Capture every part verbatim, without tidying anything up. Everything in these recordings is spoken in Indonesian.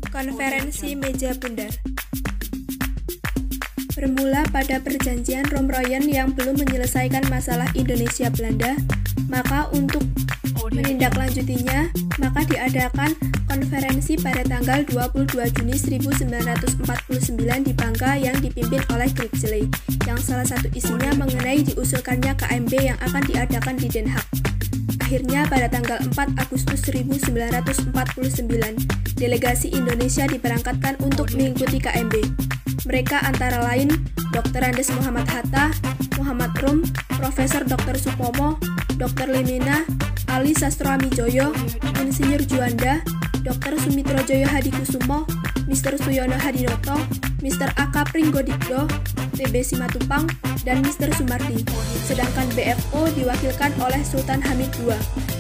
Konferensi Meja Bundar. Bermula pada perjanjian Romroyen yang belum menyelesaikan masalah Indonesia-Belanda, maka untuk menindaklanjutinya, maka diadakan konferensi pada tanggal dua puluh dua Juni seribu sembilan ratus empat puluh sembilan di Bangka yang dipimpin oleh Gridley, yang salah satu isinya mengenai diusulkannya K M B yang akan diadakan di Den Haag. Akhirnya pada tanggal empat Agustus seribu sembilan ratus empat puluh sembilan, delegasi Indonesia diberangkatkan untuk mengikuti K M B. Mereka antara lain Doktor Andes Muhammad Hatta, Muhammad Rum, Profesor Doktor Supomo, Doktor Limina, Ali Sastroamijoyo, Insinyur Juanda, Doktor Sumitrojoyo Hadikusumo, Mister Suyono Hadinoto, Mister A K Pringgodikdo, T B Simatupang, dan Mister Sumardi. Sedangkan B F O diwakilkan oleh Sultan Hamid kedua.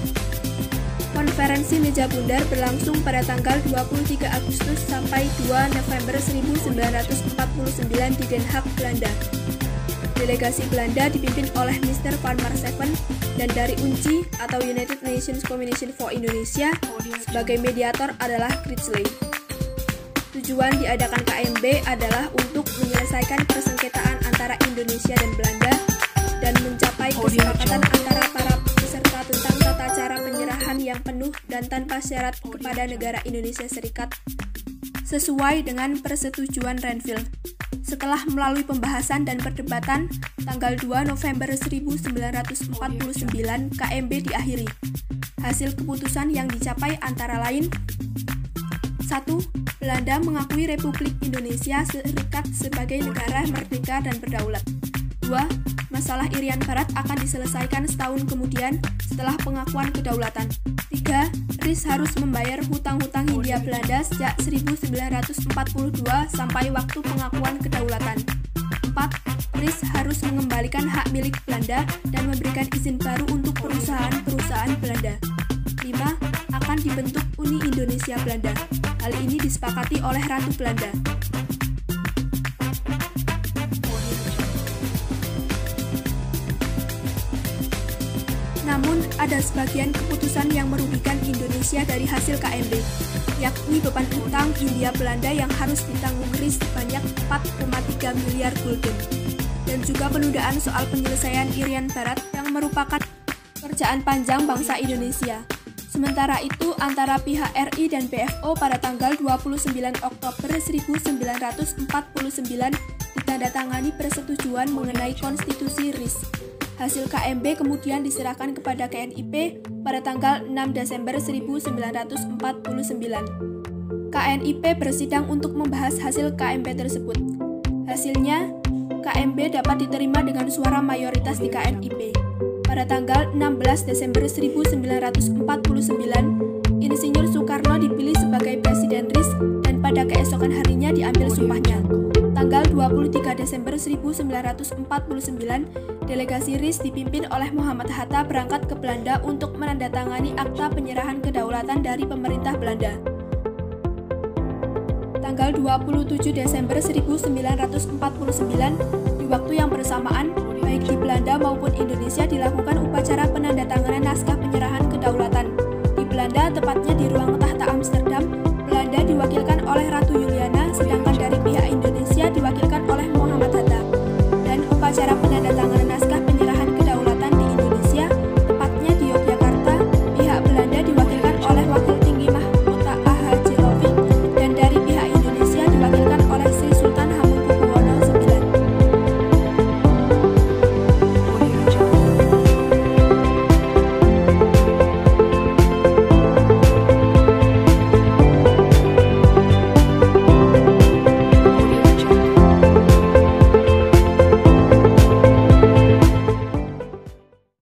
Konferensi Meja Bundar berlangsung pada tanggal dua puluh tiga Agustus sampai dua November seribu sembilan ratus empat puluh sembilan di Den Haag, Belanda. Delegasi Belanda dipimpin oleh Mister Van Maarseven dan dari U N C I atau United Nations Commission for Indonesia sebagai mediator adalah Gridley. Tujuan diadakan K M B adalah untuk menyelesaikan persengketaan antara Indonesia dan Belanda dan mencapai kesepakatan antara para peserta tentang tata cara penyerahan yang penuh dan tanpa syarat kepada negara Indonesia Serikat sesuai dengan persetujuan Renville. Setelah melalui pembahasan dan perdebatan, tanggal dua November seribu sembilan ratus empat puluh sembilan K M B diakhiri. Hasil keputusan yang dicapai antara lain: satu. Belanda mengakui Republik Indonesia Serikat sebagai negara merdeka dan berdaulat. dua. Masalah Irian Barat akan diselesaikan setahun kemudian setelah pengakuan kedaulatan. tiga. R I S harus membayar hutang-hutang Hindia Belanda sejak seribu sembilan ratus empat puluh dua sampai waktu pengakuan kedaulatan. empat. R I S harus mengembalikan hak milik Belanda dan memberikan izin baru untuk perusahaan-perusahaan Belanda. lima. Akan dibentuk Uni Indonesia Belanda. Hal ini disepakati oleh Ratu Belanda. Namun, ada sebagian keputusan yang merugikan Indonesia dari hasil K M B, yakni beban utang Hindia Belanda yang harus ditanggung R I S sebanyak empat koma tiga miliar gulden, dan juga penundaan soal penyelesaian Irian Barat yang merupakan pekerjaan panjang bangsa Indonesia. Sementara itu, antara pihak R I dan B F O pada tanggal dua puluh sembilan Oktober seribu sembilan ratus empat puluh sembilan ditandatangani persetujuan mengenai konstitusi R I S. Hasil K M B kemudian diserahkan kepada K N I P pada tanggal enam Desember seribu sembilan ratus empat puluh sembilan. K N I P bersidang untuk membahas hasil K M B tersebut. Hasilnya, K M B dapat diterima dengan suara mayoritas di K N I P. Pada tanggal enam belas Desember seribu sembilan ratus empat puluh sembilan, Insinyur Soekarno dipilih sebagai Presiden R I S dan pada keesokan harinya diambil sumpahnya. Tanggal dua puluh tiga Desember seribu sembilan ratus empat puluh sembilan, delegasi R I S dipimpin oleh Muhammad Hatta berangkat ke Belanda untuk menandatangani akta penyerahan kedaulatan dari pemerintah Belanda. Tanggal dua puluh tujuh Desember seribu sembilan ratus empat puluh sembilan, di waktu yang bersamaan, baik di Belanda maupun Indonesia dilakukan upacara penandatanganan naskah penyerahan kedaulatan. Di Belanda, tepatnya di ruang tahanan